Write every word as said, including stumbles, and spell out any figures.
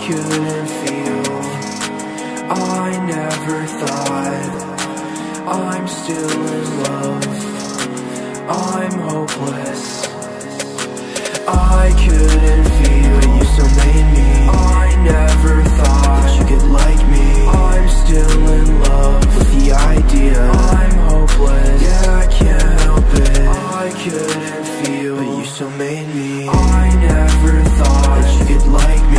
couldn't feel, I never thought. I'm still in love, I'm hopeless. I couldn't feel, but you still made me. I never thought that you could like me. I'm still in love with the idea. I'm hopeless, yeah, I can't help it. I couldn't feel, but you still made me. I never thought that you could like me.